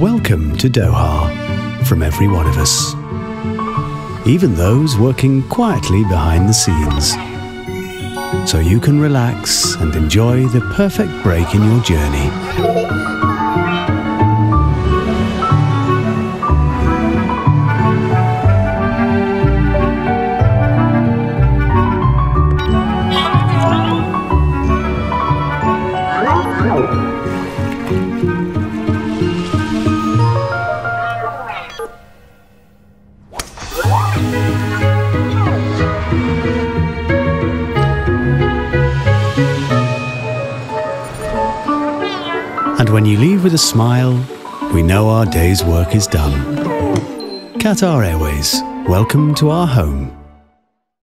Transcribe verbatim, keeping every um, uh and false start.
Welcome to Doha from every one of us, even those working quietly behind the scenes, so you can relax and enjoy the perfect break in your journey. And when you leave with a smile, we know our day's work is done. Qatar Airways, welcome to our home.